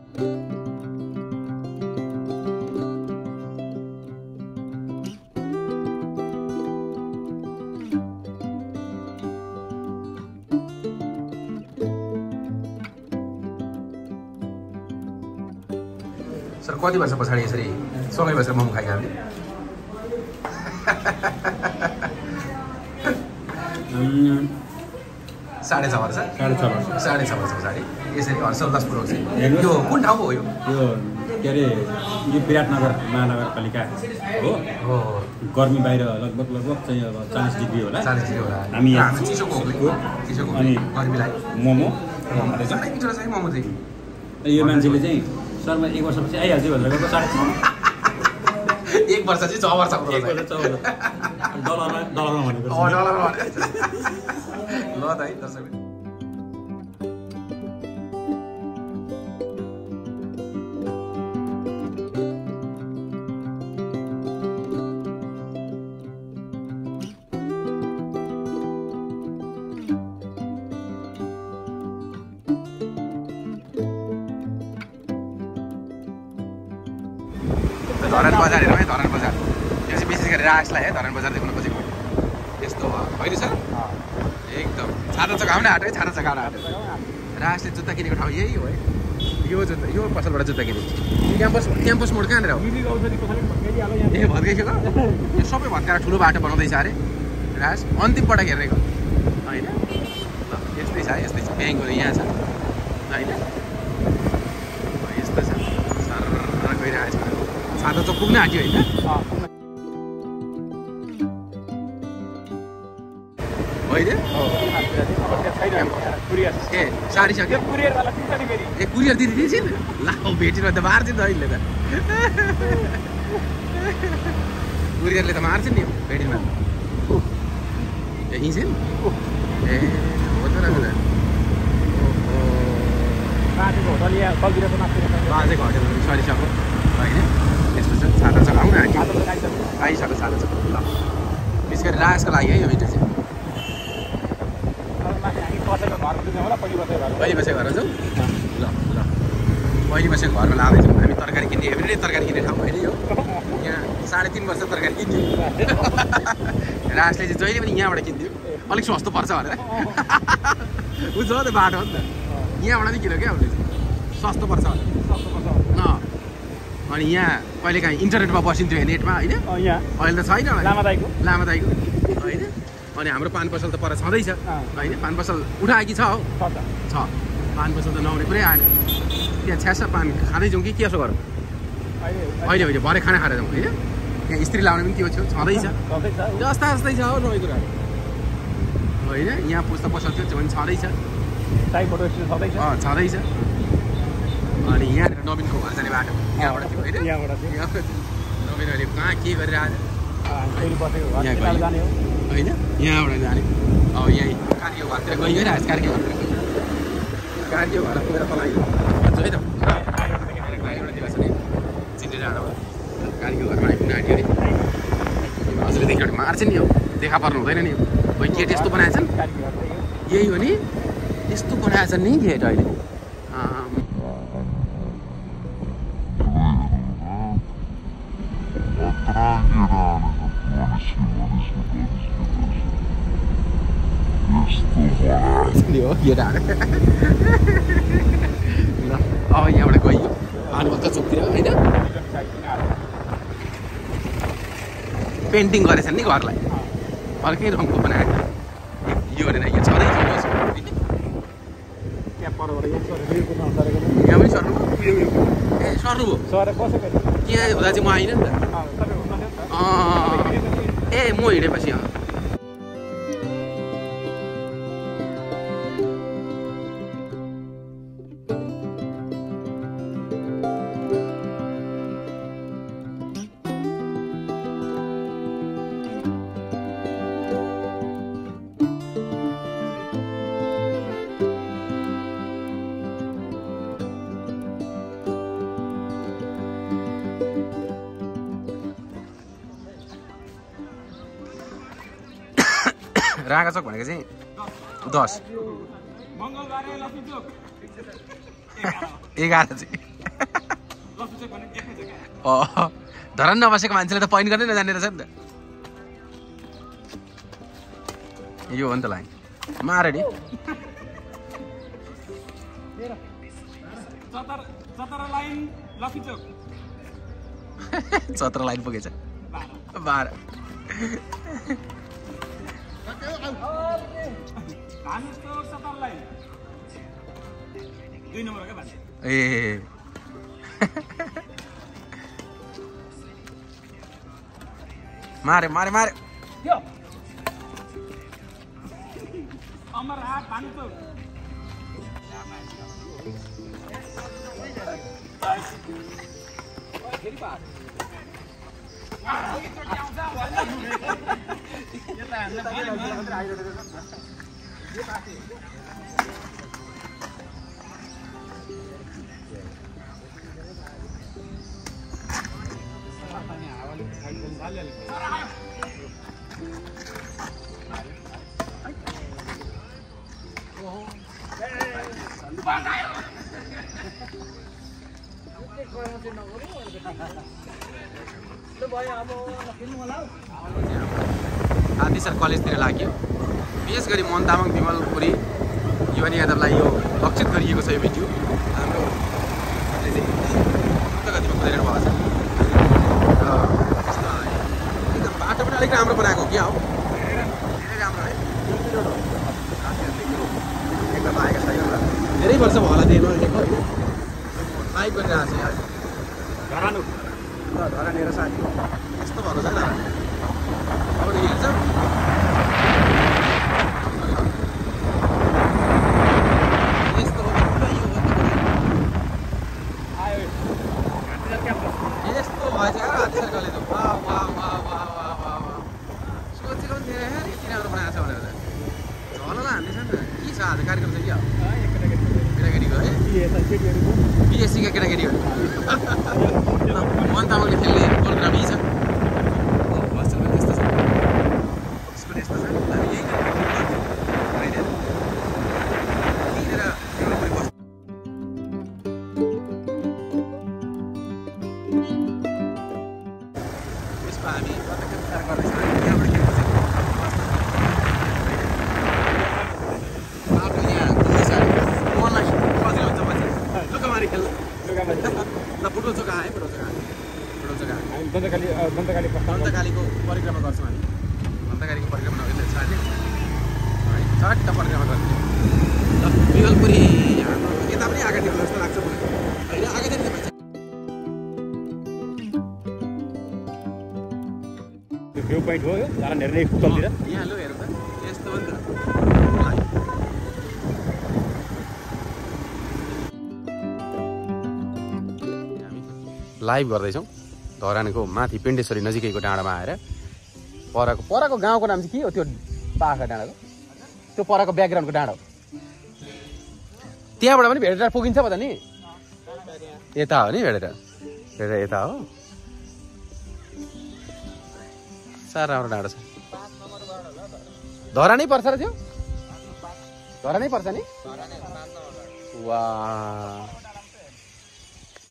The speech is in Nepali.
सर कति वर्ष पछाडि यसरी सँगै बसेर मोमो खाएका हामीले? 6.5 वर्ष 6.5 वर्ष पछाडि यसरी हर्षोल्लास पुऱ्याउँछ। यो कुन ठाउँ हो? यो के अरे यो विराटनगर महानगरपालिका हो। गर्मी बाहिर लगभग चाहिँ अब 40 डिग्री होला। 40 डिग्री होला। हामी यहाँ चिसोको अनि गर्मीलाई मोमो झन् मिठो रहेछ मोमो चाहिँ। यो मान्छेले चाहिँ सरमा 1 वर्षपछि आइहाल्छ भनेर गएको 6.5 1 वर्ष चाहिँ 6 वर्ष डलरमा भनेको ल त है दर्शक। धरान बजार हेरौँ है, धरान बजार। यो चाहिँ विशेष गरी राजलाई है धरान बजार देखाउन खोजेको यस्तो होइन सर? एकदम छाता चकाउने हाट है, छाता चकाउने हाट। राजले जुत्ता किनेको ठाउँ यही हो है। यो जुत्ता यो पसलबाट जुत्ता किनेको। क्याम्पस मोड कहाँनिर हो? ए भत्काइसक्यो। यो सबै भत्काएर ठुलो बाटो बनाउँदैछ अरे राज। अन्तिम पटक हेरेको होइन? ल यस्तै छ यस्तै छ। ब्याङ्कहरू यहाँ छ होइन? यस्तो छ सर गइरहेको छ। छाता त पुग्न आँट्यो होइन? होइन ए सारिसक्यो। ए कुरियर दिदी दिन्छन्? ला भेटिनु त मार्छ नि अहिले त। कुरियरले त मार्छ नि भेटिनु। ए हिँड्छन्? ए हो त रहेछ। बाजेको होटल सरिसक्यो होइन? यस्तो छ छाता चलाउन आइसक्यो छाता चलाउनु। ल विशेष गरी राजको लागि है यो भिडियो चाहिँ। पहिले बसेको घर जाउँ। ल ल पहिले बसेको घरमा लाँदैछौँ हामी। तरकारी किन्ने एभ्रिडे तरकारी किन्ने ठाउँ होइन यो। यहाँ 3.5 वर्ष तरकारी किन्थ्यो। राजले चाहिँ जहिले पनि यहाँबाट किन्थ्यो अलिक सस्तो पर्छ भनेर। बुझ्छ त्यो बाटो हो नि त। यहाँबाट नै किन्यो क्या उसले चाहिँ सस्तो पर्छ भनेर। अनि यहाँ कहिले काहीँ इन्टरनेटमा बसिन्थ्यो नेटमा होइन? अहिले त छैन लामा दाइको होइन? अनि हाम्रो पान पसल त पर छँदैछ होइन? पान पसल उठाएकी छ हौ छ। पान पसल त नआउने कुरै आएन। त्यहाँ छ्यास पान खाँदै जाउँ कि के कसो गरौँ? अहिले होइन भरे खाना खाएर जाउँ होइन? यहाँ स्त्री लाउने पनि त्यो छँदैछ जस्ता जस्तै छ हौ नयाँ कुराहरू होइन? यहाँ पुस्तक पसल थियो त्यो पनि छँदैछ छँदैछ। अनि यहाँनिर नवीनको घर जाने बाटो यहाँबाट थियो होइन? नवीन अहिले कहाँ के गरिरहेको होइन? यहाँबाट जाने अब यहीँ कार्य घरतिर गइरहेको छ। कार्य घरतिर कार्य घर पुगेर तलाई है त चिन्ने जाँदा कार्य घरमा आइपुग्नु आँट्यो अरे। हजुरले देख्यो मार्छ नि। यो देखा पर्नु हुँदैन नि। खोइ गेट यस्तो बनाएछन् यही हो नि? यस्तो बनाएछन् नि गेट अहिले। हो केटा ल अब यहाँबाट गइयो भानुभक्त चोकतिर होइन? पेन्टिङ गरेछन् नि घरलाई अर्कै रङको बनाएर। यो भनेर यो छँदैछ यहाँ पनि सर्नु ए सर्नु भयो त्यहाँ हुँदा चाहिँ म आइनँ नि त। ए म हिँडेपछि रागा चोक भनेको चाहिँ 10 11 चाहिँ धरान नबसेको मान्छेले त पोइन्ट गर्नै नजाने रहेछ नि त यो हो नि त लाइन मारे नि चतरा लाइन पुगेछ 12 ए मारे मारे मारे अमर हात भानु त आदि सर कलेजतिर लाग्यो विशेष गरी मोहन तामाङ विमलपुरी युवानी यादवलाई यो लक्षित गरिएको छ यो भिडियो हाम्रो गतिमा कुदाइरहनु भएको छ एकदम बाटो पनि अलिक राम्रो बनाएको क्या हो धेरै राम्रो है एकदम आएको छैन धेरै वर्ष भयो होला दिएन लेखेको होइन लाइभ गरिरहेको छ घरानु धरा लिएर साथी यस्तो भएको छ नि अब हेर्छ यस्तो यस्तो भएछ आदि सरकारले त वाह वाह वाह वाह वाह वाह वाह सोचेको पनि थिएन यति राम्रो बनाएको छ भनेर झलला हान्दैछ नि त के छ आज कार्यक्रम छ क्या केटाकेटीको है बिएससीका केटाकेटीहरू मोहन तामाङले खेल्ने कोरियोग्राफी छ हस्टेल पनि त्यस्तो छ स्कुल यस्तो छ हामी यही त्यसमा हामी प्रत्यक्ष गर्दैछौँ यहाँबाट मोहनलाई बसेर हुन्छ पछि लुकामारी खेल्न ल फुटबल चोका है फुटबल चोका दन्तकालीको परिक्रमा गर्छौँ हामी दन्तकालीको परिक्रमा नगर्ने छाड्ने चट्ट परिक्रमा गर्छौँ ल विमलपुरी हाम्रो यता पनि आँखातिर जस्तो लाग्छ मलाई होइन आँखातिर मान्छे भ्यू पोइन्ट हो यो जान हेर्ने तलतिर यहाँ लो हेरौँ त यस्तो हो नि त लाइभ गर्दैछौँ धरानको माथि पिण्डेश्वरी नजिकैको डाँडामा आएर परको गाउँको नाम चाहिँ के हो त्यो पाखा डाँडाको त्यो परको ब्याकग्राउन्डको डाँडा हो त्यहाँबाट पनि भेडेर पुगिन्छ पो त नि यता हो नि भेडेर यता हो साह्रो राम्रो डाँडो छ धरा नै पर्छ र त्यो धरा नै पर्छ नि वाह